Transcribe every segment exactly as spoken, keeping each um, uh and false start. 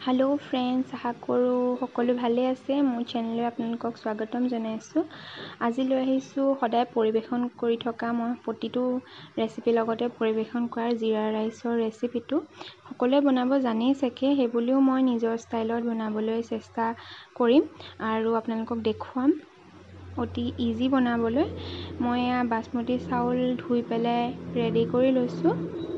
Hello friends, आशा करूँ সকলো ভালে আছে। মোৰ চেনেললৈ আপোনালোকক স্বাগতম জনাইছোঁ। আজি লৈ আহিছোঁ সদায় পৰিবেশন কৰি থকা মই প্ৰতিটো ৰেচিপি লগতে পৰিবেশন কৰাৰ জিৰা ৰাইচৰ ৰেচিপিটো সকলোৱে বনাব জানেই চাগে, সেইবুলিও মই নিজৰ ষ্টাইলত বনাবলৈ চেষ্টা কৰিম আৰু আপোনালোকক দেখুৱাম অতি ইজি বনাবলৈ। মই এয়া বাসমতি চাউল ধুই পেলাই ৰেডি কৰি লৈছোঁ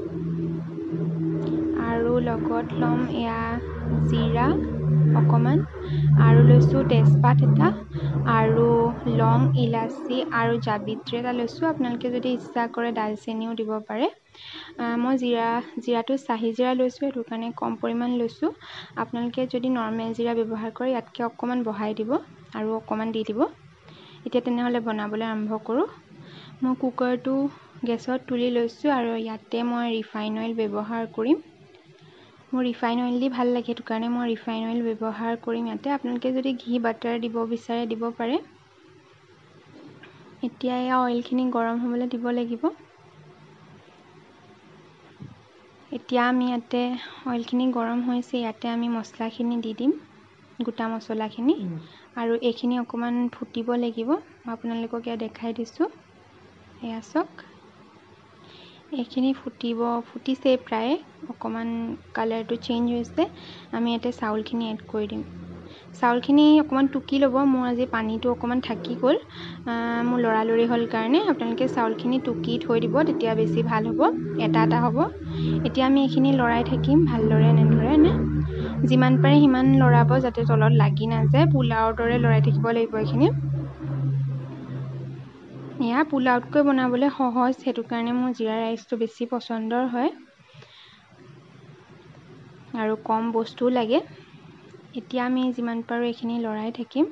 আৰু লগত ল'ম এয়া জিৰা অকমান আৰু লৈছোঁ তেজপাত এটা আৰু লং ইলাচি আৰু জাবিত্ৰী এটা লৈছোঁ। আপোনালোকে যদি ইচ্ছা কৰে ডালচেনিও দিব পাৰে। মই জিৰা জিৰাটো চাহি জিৰা লৈছোঁ, সেইটো কাৰণে কম পৰিমাণ লৈছোঁ। আপোনালোকে যদি নৰ্মেল জিৰা ব্যৱহাৰ কৰে ইয়াতকৈ অকণমান বঢ়াই দিব আৰু অকণমান দি দিব। এতিয়া তেনেহ'লে বনাবলৈ আৰম্ভ কৰোঁ। মই কুকাৰটো গেছত তুলি লৈছোঁ আৰু ইয়াতে মই ৰিফাইন অইল ব্যৱহাৰ কৰিম। মোৰ ৰিফাইন অইল দি ভাল লাগে, সেইটো কাৰণে মই ৰিফাইন অইল ব্যৱহাৰ কৰিম ইয়াতে। আপোনালোকে যদি ঘি বাটাৰ দিব বিচাৰে দিব পাৰে। এতিয়া এয়া অইলখিনি গৰম হ'বলৈ দিব লাগিব। এতিয়া আমি ইয়াতে অইলখিনি গৰম হৈছে, ইয়াতে আমি মছলাখিনি দি দিম, গোটা মছলাখিনি আৰু এইখিনি অকণমান ফুটিব লাগিব। মই আপোনালোকক ইয়াত দেখাই দিছোঁ, এয়া চাওক এইখিনি ফুটিব ফুটিছে প্ৰায়, অকণমান কালাৰটো চেঞ্জ হৈছে। আমি ইয়াতে চাউলখিনি এড কৰি দিম। চাউলখিনি অকণমান টুকি ল'ব। মোৰ আজি পানীটো অকণমান থাকি গ'ল, মোৰ লৰালৰি হ'ল কাৰণে। আপোনালোকে চাউলখিনি টুকি থৈ দিব, তেতিয়া বেছি ভাল হ'ব, এটা এটা হ'ব। এতিয়া আমি এইখিনি লৰাই থাকিম ভালদৰে, এনেদৰে নে যিমান পাৰে সিমান লৰাব যাতে তলত লাগি নাযায়। পোলাওৰ দৰে লৰাই থাকিব লাগিব এইখিনি। এয়া পোলাওতকৈ বনাবলৈ সহজ, সেইটো কাৰণে মোৰ জিৰা ৰাইচটো বেছি পচন্দৰ হয় আৰু কম বস্তুও লাগে। এতিয়া আমি যিমান পাৰোঁ এইখিনি লৰাই থাকিম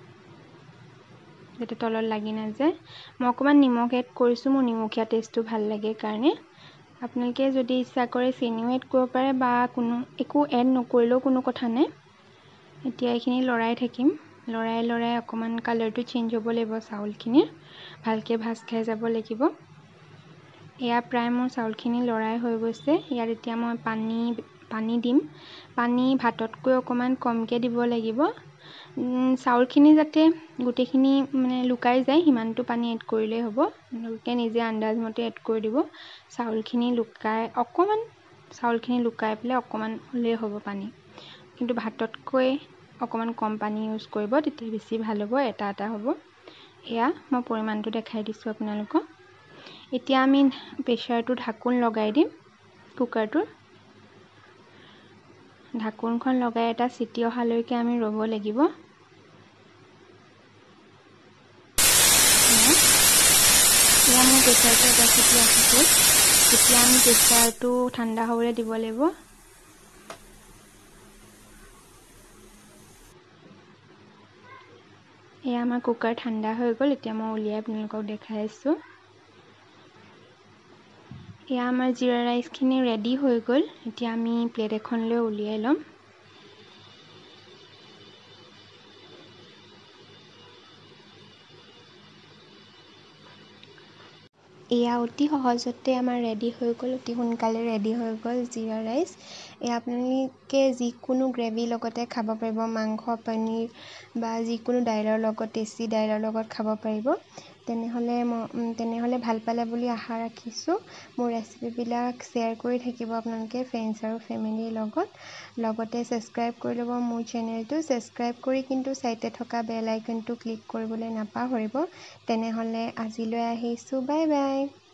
যাতে তলত লাগি নাযায়। মই অকণমান নিমখ এড কৰিছোঁ, মোৰ নিমখীয়া টেষ্টটো ভাল লাগে কাৰণে। আপোনালোকে যদি ইচ্ছা কৰে চেনিও এড কৰিব পাৰে বা কোনো একো এড নকৰিলেও কোনো কথা নাই। এতিয়া এইখিনি লৰাই থাকিম, লৰাই লৰাই অকণমান কালাৰটো চেঞ্জ হ'ব লাগিব চাউলখিনিৰ, ভালকৈ ভাজ খাই যাব লাগিব। এয়া প্ৰায় মোৰ চাউলখিনি লৰাই হৈ গৈছে। ইয়াত এতিয়া মই পানী পানী দিম। পানী ভাততকৈ অকণমান কমকৈ দিব লাগিব। চাউলখিনি যাতে গোটেইখিনি মানে লুকাই যায় সিমানটো পানী এড কৰিলেই হ'ব। আপোনালোকে নিজে আন্দাজমতে এড কৰি দিব। চাউলখিনি লুকাই অকণমান চাউলখিনি লুকাই পেলাই অকণমান হ'লেই হ'ব পানী, কিন্তু ভাততকৈ অকণমান কম পানী ইউজ কৰিব, তেতিয়া বেছি ভাল হ'ব, এটা এটা হ'ব। এয়া মই পৰিমাণটো দেখাই দিছোঁ আপোনালোকক। এতিয়া আমি প্ৰেছাৰটো ঢাকোন লগাই দিম। কুকাৰটোৰ ঢাকোনখন লগাই এটা চিটি অহালৈকে আমি ৰ'ব লাগিব। এতিয়া মোৰ প্ৰেছাৰটো এটা চিটি আহি গ'ল। এতিয়া আমি প্ৰেছাৰটো ঠাণ্ডা হ'বলৈ দিব লাগিব। এয়া আমাৰ কুকাৰ ঠাণ্ডা হৈ গ'ল। এতিয়া মই উলিয়াই আপোনালোকক দেখাই আছোঁ। এয়া আমাৰ জিৰা ৰাইচখিনি ৰেডি হৈ গ'ল। এতিয়া আমি প্লেট এখনলৈ উলিয়াই ল'ম। এয়া অতি সহজতে আমাৰ ৰেডি হৈ গ'ল, অতি সোনকালে ৰেডি হৈ গ'ল জিৰা ৰাইচ। এয়া আপোনালোকে যিকোনো গ্ৰেভিৰ লগতে খাব পাৰিব, মাংস, পনীৰ বা যিকোনো দাইলৰ লগত, টেষ্টি দাইলৰ লগত খাব পাৰিব। তেনেহ'লে মই তেনেহ'লে ভাল পালে বুলি আশা ৰাখিছোঁ। মোৰ ৰেচিপিবিলাক শ্বেয়াৰ কৰি থাকিব আপোনালোকে ফ্ৰেণ্ডছ আৰু ফেমিলিৰ লগত। লগতে ছাবস্ক্ৰাইব কৰি ল'ব মোৰ চেনেলটো। ছাবস্ক্ৰাইব কৰি কিন্তু চাইডে থকা বেল আইকনটো ক্লিক কৰিবলৈ নাপাহৰিব। তেনেহ'লে আজিলৈ আহিছোঁ, বাই বাই।